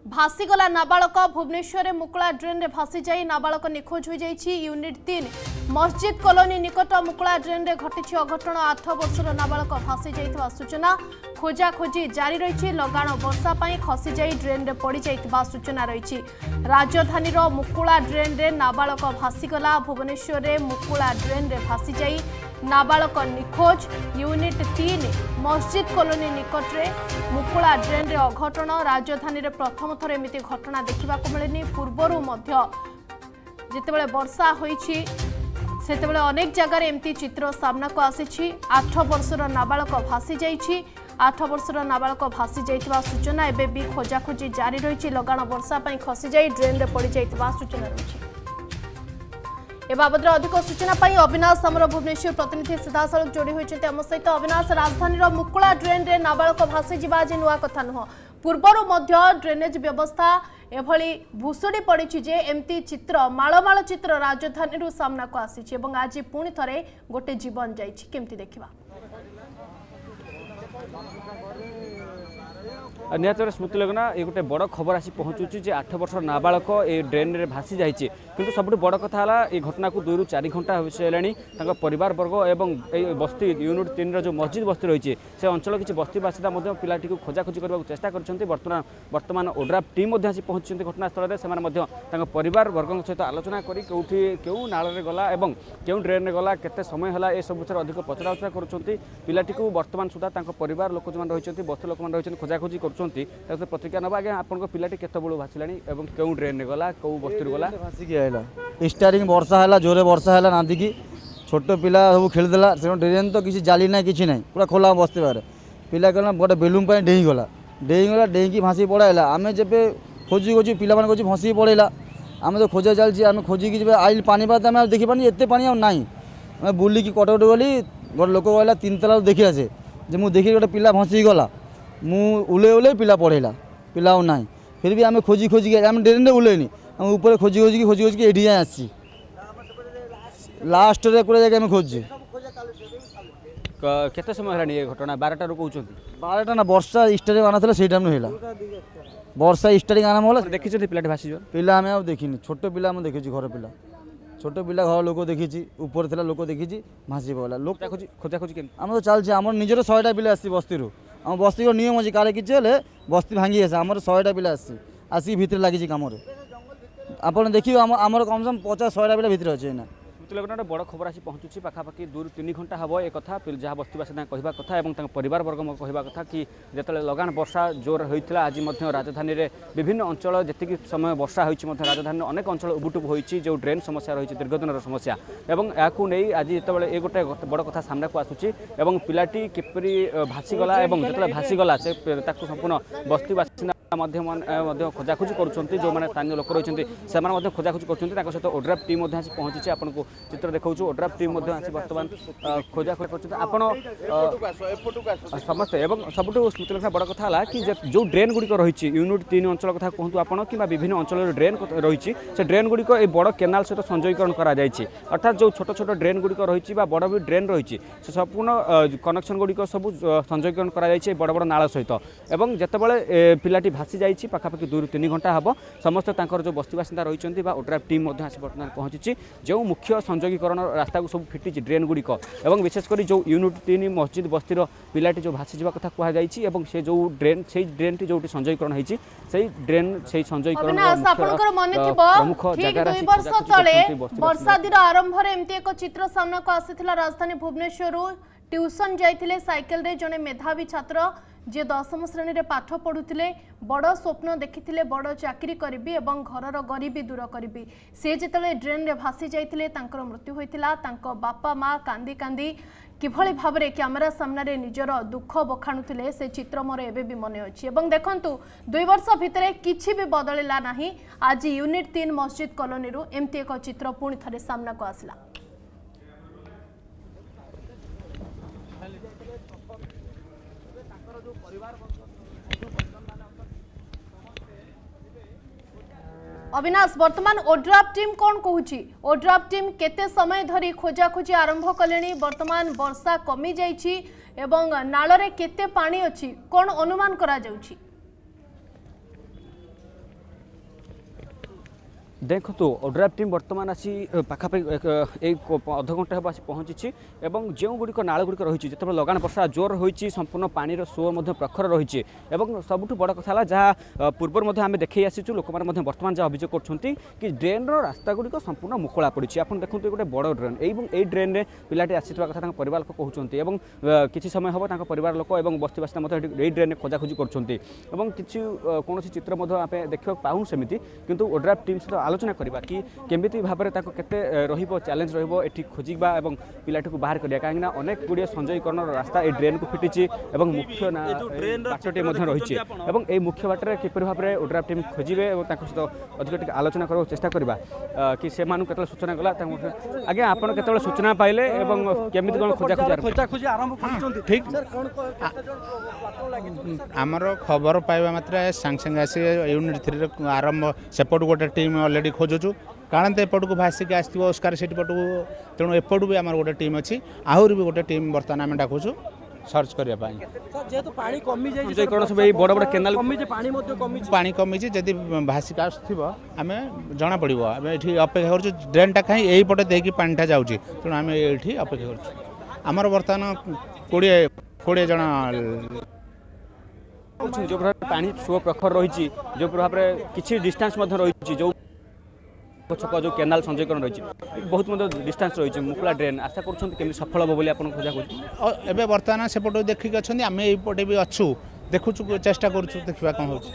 भासीगला नाबालक Bhubaneswar मुकुला drain रे भासी जाई नाबालक निखोज हो जाइछि। यूनिट 3 मस्जिद कॉलोनी निकट मुकुला ड्रेन रे घटिछि अघटन। 8 वर्षर नाबालक भासी जाइथिबा सूचना। खोजा खोजी जारी रही। लगाण वर्षा पाई खसी जाई ड्रेन रे पड़ी जाइथिबा सूचना रही। राजधानी मुकुला ड्रेन रे नाबालक भासीगला। भुवनेश्वर रे मुकुला ड्रेन रे भासी जाई नाबालक निखोज। यूनिट 3 मस्जिद कॉलोनी निकट रे मुकुला ड्रेन रे अघटन। राजधानी रे प्रथम थर एमिति घटना देखा मिलनी। पूर्वर जितेबाला वर्षा होइछि सेतेबाला अनेक जगार एमती चित्र सामना को आसी। 8 वर्षर नाबालक भासी जाइछि। 8 वर्षर नाबालक भासी जाइथिबा सूचना। एबे भी खोजाखोजी जारी रही। लगाण वर्षा पाई खसी जाई ड्रेन रे पड़ी जाइथिबा सूचना रही। ए बाबद अधिक सूचना पाई अविनाश आमर भुवनेश्वर प्रतिनिधि सीधासलख जोड़ी होती आम सहित। अविनाश, राजधानी मुकुला ड्रेन रे नाबालक भासी जा आज नुआ कथा नुह। पूर्वर ड्रेनेज व्यवस्था एभली भुशुड़ी पड़ी जे एमती चित्र मालमाल चित्र राजधानी सामना को आसी। आज पुणी थरे गोटे जीवन जाइछि केमती देखिबा। निहत स्मृति लगना ये गोटे बड़ खबर आसी पहुँचुची जे 8 वर्ष नाबालक ये ड्रेन रे भासी जाइए। किंतु सबुठ बड़ कथा है ये घटना को 2 ରୁ 4 घंटा हो सारा परिवार वर्ग एवं बस्ती यूनिट 3 जो मस्जिद बस्ती रही से अंचल किसी बस्ती बासिंदा पिलाटी को खोजाखोजी करने को चेष्टा कर। बर्तमान ओड्राफ टीम आसी पहुंची घटनास्थल से परिवार वर्ग सहित आलोचना करो नाल गला और क्यों ड्रेन रे गला केते समय है ये सब विषय अधिक पचराउचरा कर। पिलाटी को बर्तमान सुधा परिवार लोक जो रही बस्ती लोक रही खोजाखोजी कर प्रतिक्रिया ना। आज्ञा आप पिलाटी केत बड़ू भाषला और क्यों ड्रेन रे गला कौ बस्ती गला भासिकी आइला स्टार्टिंग वर्षा है जोरे वर्षा है नादिकी छोट पिला सब खेलदेला से ड्रेन तो किसी जाली ना कि ना पूरा खोला बस्ती बाहर पिला कहना गोटे बेलूम डेईगला डेईकी भासी पड़ाइला। आम जब खोजी खोजी पिला खोजी भसी पड़ेगा आम तो खोजा चलती आम खोजिकी जब आइल पानी बात आम देखी पानी एत पानी ना आम बुलिकी कटकट गली गोटे लोक कहला 3 तला देखी आसे मुझे देखी गोटे पिला भसी गला मुझे पिला पढ़ेला पिला ना फिर भी आम खोजी खोजिकी आम ड्रेन उल्लेनी आम ऊपर खोजी खोजिकी ये जाए आसी लास्ट रे पूरा जगह खोजी। केते समय है ये घटना 12टा रू कहते 12टा ना वर्षा स्टार्टिंग आना था से टाइम है वर्षा स्टार्टिंग आना होला देखी पिला भासी पिला आम देखनी छोट पिला देखी घर पिला छोट पिला घर लोक देखी ऊपर थी लोक देखी भासी पड़ा लोक खोजाखोजी आम तो चलছে आम निजर 100टा पिला आसी बस्ती आम बस्ती नियम अच्छे काले किसी हेल्ले बस्ती भांगी आसे आम 100टा पिला आसी भितर लगी कम आप देखिए आमर कम से कम 50-100टा पिला भितर अच्छे ना। गोटे बड़ खबर आसी पहुँचुची पाखापाखि 2 ରୁ 3 घंटा हम एक कथा जहाँ बस्तीवासी कहवा कथा और परिवार वर्ग कहवा कथा कि जिते लगान वर्षा जोर होता आज राजधानी में विभिन्न अंचल जी समय वर्षा होती राजधानी अनेक अंचल उबुटुब होती जो ड्रेन समस्या रही दीर्घदिन समस्या और या आज जो ये गोटे बड़ कथा सामना को आसूची पिलाटी किपरि भासीगला जो भासीगला से संपूर्ण बस्तीवासी खोजाखोजी कर जो मैंने स्थानीय लोक रही से खोजाखोजी कर सहित ओड्राफ टीम आसी पहुंची आपको चित्र देखा ओड्राफ टीम आसी बर्तमान खोजाखोजी कर समस्ते सबुठ स्मृति बड़ कथा है कि जो ड्रेन गुड़िक रही यूनिट 3 अंचल कथा कहतु आपड़ कि विभिन्न अंचल ड्रेन रही से ड्रेन गुड़िक ये बड़ केनाल सहित संयोगीकरण अर्थात जो छोट छोट ड्रेन गुड़िक रही बड़ भी ड्रेन रही से संपूर्ण कनेक्शन गुड़िक सब संयोगीकरण कर बड़ बड़ नाल सहित और जितेबाला पिलाटी भासी जाइए पाखापाखि 2 ରୁ 3 घंटा हम समस्त जो बस्ती बासिंदा रही ओड्राफ टीम आसी बर्तमान पहुंची जो मुख्य संयोगीकरण रास्ता को सब फिटी ड्रेन गुड़िक और विशेषकर जो यूनिट 3 मस्जिद बस्तीर पिलाटी जो भासी जा कथा कहुई से जो ड्रेन से ड्रेन टी जो संयोगीकरण होती से ड्रेन से संयोगीकरण प्रमुख वर्षा दिन आरंभ एमती एक चित्र सामना को आसाला। राजधानी भुवनेश्वर ट्यूशन जाइथिले साइकेल रे जने मेधावी छात्र जे 10वीं श्रेणी में पाठ पढ़ुले बड़ स्वप्न देखिथिले बड़ चाकरी करी और घरर गरीबी दूर करी से जिते ड्रेन रे भासी जाइथिले तांकर मृत्यु होइथिला। तांको बापा माँ कांदी कांदी किभली भाबरे कैमरा सामने निजर दुख बखाणुथिले से चित्र मोर एबे भी मन अछि। देखंतु 2 वर्ष भितरे किछि भी बदलिला नाही। आज यूनिट 3 मस्जिद कॉलोनी रु एमती एक चित्र पुणी थरे सामना को आसला। अविनाश, वर्तमान ओड्राफ टीम कौन कहूची ओड्राफ टीम केते समय धरी खोजाखोजी आरंभ कले वर्तमान वर्षा कमी जाइछि एवं नाल रे केते पानी अछि कौन अनुमान करा जाउछि? देखो ओड्राफ टीम बर्तमान आसी पाखापाखि एक अध घंटा हम आसी पहुँची और जो गुड़िक नाल गुड़िक रही जिते लगान वर्षा जोर होती संपूर्ण पानी स्रोर प्रखर रही सबुठ बड़ कथा जहाँ पूर्व आम देखी आसीचु लोक मैंने बर्तमान जहाँ अभियोग कर ड्रेन रास्ता गुड़िक संपूर्ण मुकला पड़ी आप देखते गोटे बड़ ड्रेन यही ड्रेन में पिलाटी आसवा कथा परिवार लोक कहते किसी समय हम परिवार लोक और बस्तीवासी यही ड्रेन में खोजाखोजी करों चित्र आम देखा पाऊँ सेमती किंतु ओड्राफ टीम सहित आलोचना करवा कि केमिति भाव में केते रहिबो चैलेंज रहिबो एठी खोजिबा एवं पिलाटी को बाहर करिया काहेकि अनेक गुड़िया संजयीकरण रास्ता ए ड्रेन को फिटिची एवं मुख्य बाटटे मध्य रही एवं ए मुख्य बाटर किपर भाव में ओड्राफ टीम खोजिबे एवं ताको सहित अधिक टिके आलोचना करबो चेष्टा करबा कि से मानु केतल सूचना गला आज्ञा आपण केतल सूचना पाइले एवं केमिति कोन खोजा खोजी आरंभ करछोंती ठीक आमर खबर पाइबा मात्र संग संग आसी यूनिट 3 आरंभ सेपट गोटे टीम ऑलरेडी खोजुचु कारण तो एपट को भासिक आसो ओस्कार सेट पट को तेणु एपट भी आम गोटे टीम अच्छी आहरी भी गोटे टीम बर्तमान आम डाकुचु सर्च करने जेहेतु पानी कमी बड़ बड़ केनाल पानी कमी जदि भासिक आसो आम जना पड़ो आम ये अपेक्षा कर ड्रेनटा कहीं यही पटे देकी पानीटा जाऊँगी तेणु आम ये अपेक्षा कर बर्तमान 20 जन जो प्रभाव पानी सुओ प्रखर रही जो प्रभाव में किसी डिस्टेंस रही जो छक जो केनाल संजयकरण रही बहुत डिस्टेंस रही मुकुला ड्रेन आशा कर सफल हम बोली खोजा खोज बर्तमान सेपट देखिक अच्छा आम यपटे भी अच्छु देखुचु चेष्टा करुचु देखा कौन हो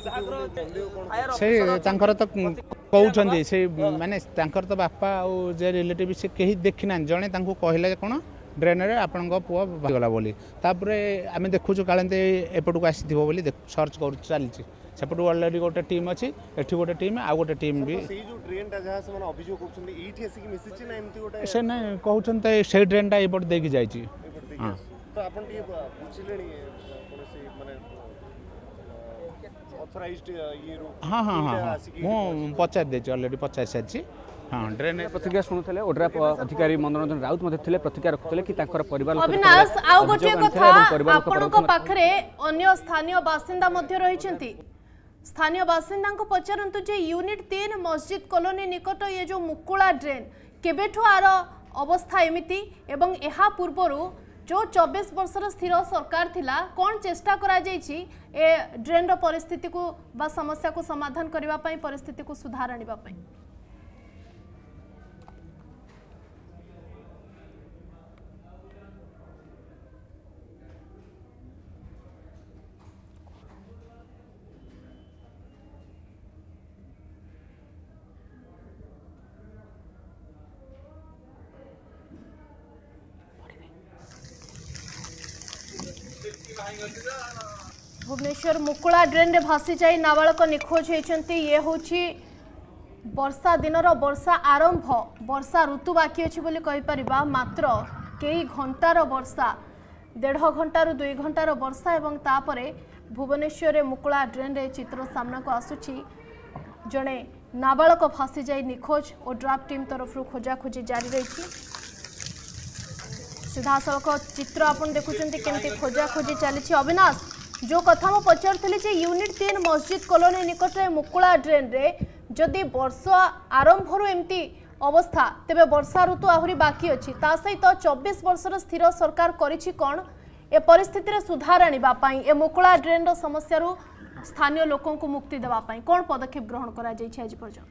तो कहते से माने तो बापा और जे रिलेटिव से कहीं देखी ना जड़े कहले कौन ड्रेन रे आपण पुआ गला बोली तापर आम देखुचु काले एपट को आसी बोली सर्च कर चली सेपट अलरेडी गोटे टीम अच्छी एठी गोटे टीम आ गोटे टीम भी से ना कहते से ड्रेनटा एपट देकी जाइए हाँ हाँ हाँ मुझे पचार देती अलरेडी पचार सारी हाँ ड्रेन प्रतिक्रिया शुणुले ओड्राफ अधिकारी मनोरंजन राउत प्रतिक्रिया रखुले कि परिवार अविनाश आउ गोटे कथा आपनको पाखरे अन्य स्थानीय बासिंदा मध्य रहिसेंती स्थानीय बासिंदा को पचारंतु जे यूनिट 3 मस्जिद कॉलोनी निकट ये जो मुकुला ड्रेन केबेठु आर अवस्था एमिति एवं एहा पूर्वरु जो 24 वर्षर स्थिर सरकार थिला कौन चेष्टा करा जाइछि ए ड्रेन रो परिस्थिति को बा समस्या को समाधान करबा पई परिस्थिति को सुधार आनिबा पई भुवनेश्वर मुकुला ड्रेन रे भासी जाई नाबालक निखोज होती ये हूँ वर्षा दिनर वर्षा आरंभ वर्षा ऋतु बाकी अच्छी बोली कहीपर मात्र कई घंटार वर्षा 1.5 घंटार 2 घंटार वर्षा एवं तापरे भुवनेश्वर मुकुला ड्रेन रे चित्र सामना को आसुची जड़े नाबालक भासी जाई निखोज और ड्राफ्ट टीम तरफ खोजाखोजी जारी रही सीधा सड़क चित्र आपन देखुचंती केमती खोजाखोजी चली अविनाश जो कथा मु पचार यूनिट 3 मस्जिद कॉलोनी निकट में मुकुला ड्रेन रे जदि वर्षा आरंभ एमती अवस्था तेबे वर्षा ऋतु आहरी बाकी अच्छी ता सहित 24 वर्षर स्थिर सरकार करिछि कौन ए परिस्थिति रे सुधार आनिबा पई ए मुकुला ड्रेन रो समस्या रू स्थानीय लोकों को मुक्ति देवा पई कौन पदक्षेप ग्रहण करा जाइछि आज पर्यंत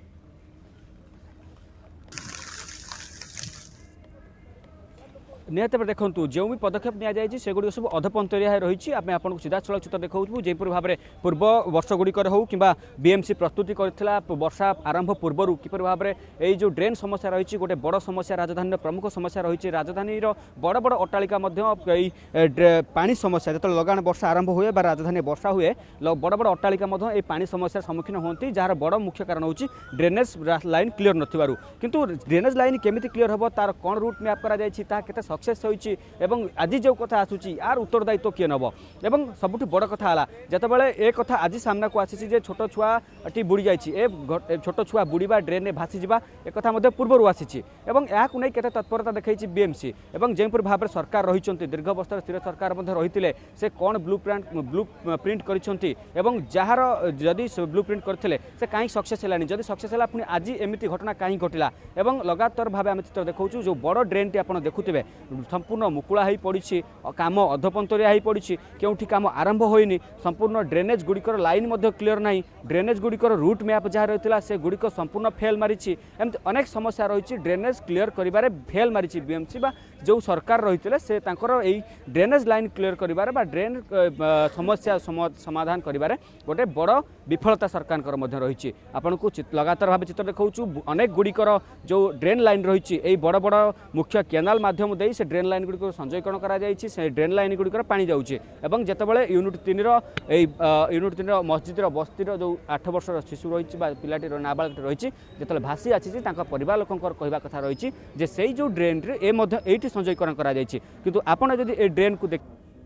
निहत देखूँ जो भी पदक्षेप नि सेगुड़ी सब अधपंतरिया रही आम आपको सीधा सड़क चित्र देखा जयपुर भाव में पूर्व वर्ष गुड़िकर हो कि बीएमसी प्रस्तुति करथिला वर्षा आरंभ पूर्वर किपर भाव में यही जो ड्रेन समस्या रही गोटे बड़ समस्या राजधानी प्रमुख समस्या रही राजधानी बड़ बड़ अट्टालिका पानी समस्या जो लगान वर्षा आरंभ हुए राजधानी वर्षा हुए बड़ बड़ अट्टालिका पानी समस्या सम्मुखीन होती जार बड़ मुख्य कारण होची ड्रेनेज लाइन क्लीयर नथिबारु किंतु ड्रेनेज लाइन केमिति क्लीयर हम तार कौन रूट मैप करा जायछि ता केते सक्सेस होइछि एवं आज जो कथा आसुची यार उत्तरदायित्व किए नब एवं सबुठ बड़ कथा है जितेबाला ए कथा आज सामना को आसी जे छोट छुआटी बुड़ी जाइए छोट छुआ बुड़ीबा ड्रेन में भासी जा एक पूर्व आसी नहीं केते तत्परता देखी बीएमसी और जोपर भाव में सरकार रही दीर्घ अवस्था स्थिर सरकार रही से कौन ब्लू प्रिंट कर जार जदि ब्लू प्रिंट करते से कहीं सक्सेस है जदि सक्सेस है पुणी आज एमती घटना कहीं घटला और लगातार भाव आम चित्र देखा जो बड़ ड्रेन टी आप देखुवे संपूर्ण मुकुला हो पड़ी कम अधपंतरिया हो पड़ी क्योंकि कम आरंभ होनी संपूर्ण ड्रेनेज गुड़िकर लाइन क्लीयर ना ड्रेनेज गुड़िकर रूट मैप जहाँ रही है से गुड़िक संपूर्ण फेल मारी एमती अनेक समस्या रही ड्रेनेज क्लीयर करिबारे फेल मारी बीएमसी बा जो सरकार रही से यही ड्रेनेज लाइन क्लीयर करिबारे बा ड्रेन समस्या समाधान करिबारे गोटे बड़ विफलता सरकार रही आपन को लगातार भाव चित्र देखा अनेक गुड़िकर जो ड्रेन लाइन रही है बड़ बड़ मुख्य केनाल माध्यम दे से ड्रेन लाइन गुड़िक संचयकरण कर ड्रेन लाइन गुड़िकर पानी जाऊँगी जितेबाला यूनिट 3 मस्जिद बस्तीर जो 8 वर्षर शिशु रही पिलाटी नाबालक रही जो भासी आसी परिवार लोक कहवा कथा रही जे से जो ड्रेन ये संचयकरण कर आपड़ जदि ए ड्रेन को देख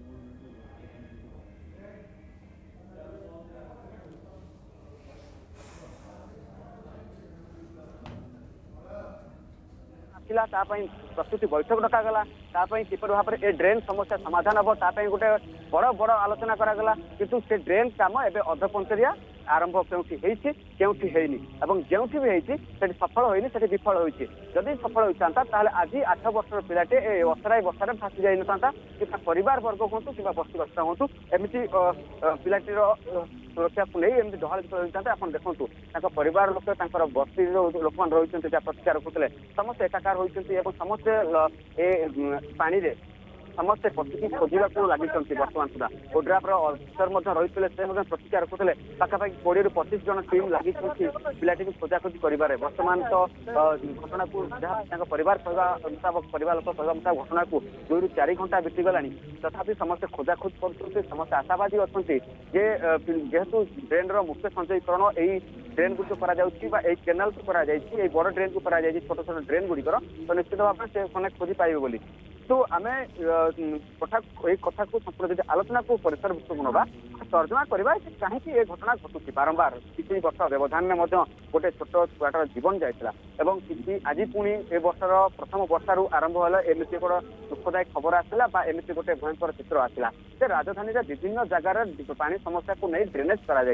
प्रस्तुति बैठक डकागला किपर भाव में ए ड्रेन समस्या समाधान हम तापाई गोटे बड़ बड़ आलोचना करागला किंतु से ड्रेन काम एवं अधपंतरिया आरंभ क्योंकि हैनी जो भी सफल होनी से विफल होती जदि सफल होता आज 8 वर्षर पिलाटे असराई बसार भासी जाई ना कि परिवार वर्ग हूँ कि बस्तीवासी हूँ एमती पिलाटीर सुरक्षा को नहीं एमती डहल होता आप देखो परिवार लोक बस्ती लोक मैंने रही प्रतिक्रिया रखुते समस्त एकाकार होती समस्ते पानी रे समस्ते पशिकी खोजा लगी बर्तमान सुधा ओड्राफ्र अफिसर रही है प्रतिक्रिया रखुते पाखापाखि 20 ରୁ 25 जन टीम लगी पिलाटी को खोजाखोजी कर बर्तमान तो घटना को जहाँ परिवार कहवा मुताबक परिवार लोक कहवा मुताबक घटना को 2 ରୁ 4 घंटा बीतीगला तथापि समस्ते खोजाखोज कर समस्ते आशावादी अच्छा जेहेतु ड्रेन मुख्य संचयीकरण यही ड्रेन गुड़िक केनाल को बड़ ड्रेन को छोट छोट ड्रेन गुड़िकर तो निश्चित भाव से खोजी पाइबे बोली तो आम कथा को संपूर्ण जब आलोचना को परिसरभुक्त नवा तर्जमा करवा कहीं ये घटना घटुची बारंबार किसी वर्ष व्यवधान में गोटे छोट छुआटार जीवन जाता कि आज पुणी ए वर्षर प्रथम वर्षारू आरंभ है एमती गोटे दुखदायक खबर आसला एमती गोटे भयंकर चित्र आसला से राजधानी विभिन्न जगार पानी समस्या को नहीं ड्रेनेज कर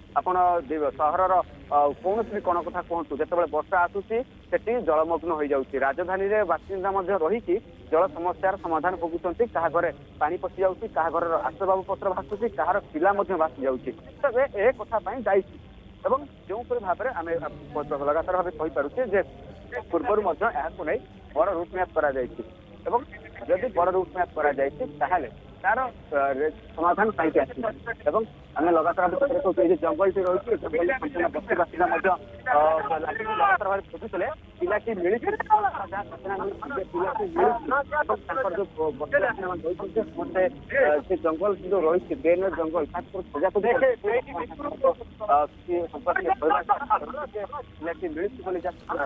सहर कौन भी कौन कथा कहतु जो वर्षा आसूसी से जलमग्न हो जाऊँगी राजधानी बासिंदा रही जल समस्यार समाधान भोगुंट क्या घरे पानी पशि जाऊँगी क्या घर आसबाबपत्र भासुची कहार पिला भासी जाऊँगी तो ए कथा दायी जो भाव में आम लगातार भाव कहीपे पूर्वर नहीं बड़ रूट मैप कर बड़ रूट मैप कर तार समाधान पाई आम लगातार जंगल टी रही जंगल संपूर्ण बस्तीवासी लगातार भाव खोजुले पिलाटी मिली जंगल जो रही ड्रेन जंगल खोजाखोजी पिलाटी मिली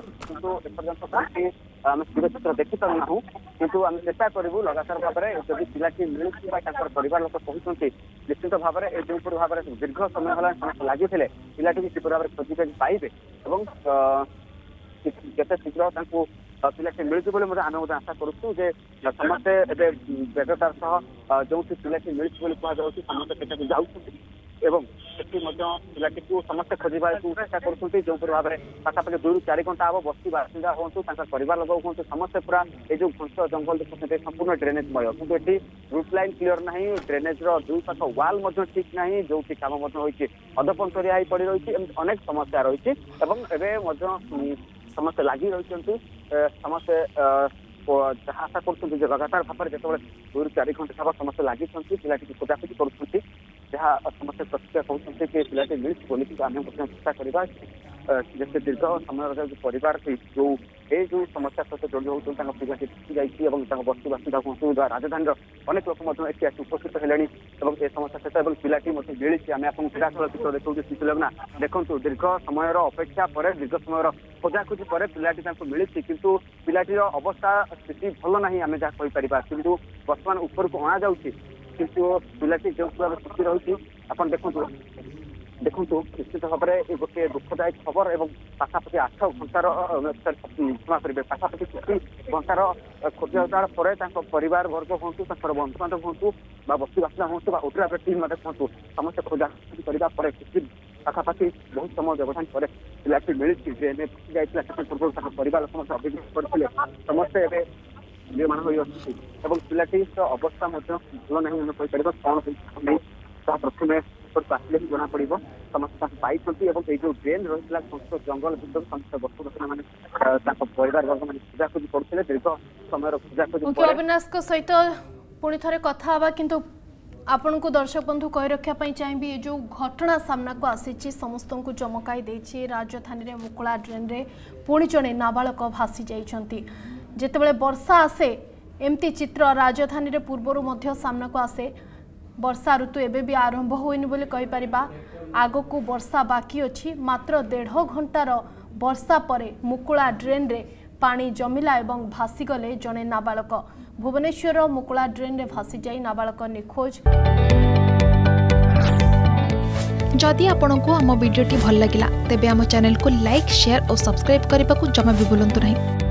आम चित्र देखिपारू किंतु आम चेष्टा करूँ लगातार भाव में जब पिलाटी मिली परिवार लोक कहते निश्चित भाव में जो भाव में दीर्घ समय है लगी पिलाटी किपर भाव में खोजी पाइबे जिते शीघ्र पिलाटी मिलूँ आम आशा करूँ जे समस्ते बेगतार सह जो पिलाटी मिली कहुँ समस्ते जाऊँ एवं पिलाटी को समस्ते खोजा चेष्टा कर जो भाव में पाखापाखि 2 ରୁ 4 घंटा हम बस्ती बासिंदा हूँ परिवार लोग हूँ समस्ते पूरा ये जो घंस जंगल देखते संपूर्ण ड्रेनेजमय कि रूट लाइन क्लीयर ना ड्रेनेज दुई पाख वाल ठीक ना जो कम होती अधपंतरिया पड़ रही अनेक समस्या रही समस्ते लगी रही समस्ते आशा कर लगातार भाव में जो 2 ରୁ 4 घंटा हम समस्ते लगी पिलाटी खोजाखोजी कर जहाँ समस्ते प्रतिक्रिया कहते कि पिलाटी मिली बोलिक आम चेष्टा करवा जिते दीर्घ समय परिवार जो ये जो समस्या सहित जोड़ी होती पिलाटी जाइए बस्ती बासिंदा हूँ राजधानी अनेक लोक उपस्थित है समस्या सहित पिलाटी मिली आम आपको सीधासल चित्र देखा शिशुलेना देखो दीर्घ समय अपेक्षा पर दीर्घ समय खोजाखोजी पर पिलाटी मिली किंतु पिलाटीर अवस्था स्थिति भल ना आम जहाँ कहीपर किंतु बर्तमान ऊपर को अणा जाऊँगी किंतु पिलाटी जो स्थिति रही आप देखु निश्चित भाव में गोटे दुखदायक खबर और पाखापाखि 8 घंटार क्षमा करेंगे पाखापाखि 20 घंटार खोजा पर परिवार वर्ग हूँ बंधु बांधव हूँ बस्ती बासिंदा हूँ ओड्राफ टीम हूँ समस्त खोजा करने पाखापाखि बहुत समय व्यवधान पर पिलाटी मिली ट्रेन फसी जाता पूर्व परिवार समस्त अभियोग करते समस्ते निर्माण हो पिलाटी अवस्था भल ना आम कहीपर कौन प्रथम आसले ही जना पड़ समस्त पाई जो ड्रेन रही समस्त जंगल भर समस्त बसुना मैंने परिवार वर्ग मैंने खोजाखोजी करते दीर्घ समय खोजाखोजी अविनाश सहित पुणी थे कथा किंतु आपण को दर्शक बंधु कही रखापी चाहिए जो घटना सामना को आसी समस्त को चमकाई देछि राजधानी मुकुला ड्रेन रे पुणी जड़े नाबालक भासी जाइछंती जेतेबेले वर्षा आसे एमती चित्र राजधानी रे पूर्वरु मध्य सामना को आसे वर्षा ऋतु एबे भी आरंभ होइनि बोली कहि परिबा आगो को वर्षा बाकी अछि मात्र 1.5 घंटार वर्षा परे मुकुला ड्रेन रे पानी जमिला एवं भासी गले जने नाबालक भुवनेश्वर मुकुला ड्रेन रे भासी जाई नाबालक निखोज। जदि आपंक आम भिडी भल लगा तेब आम चैनल को लाइक शेयर और सब्सक्राइब करने को जमा भी भूलु नहीं।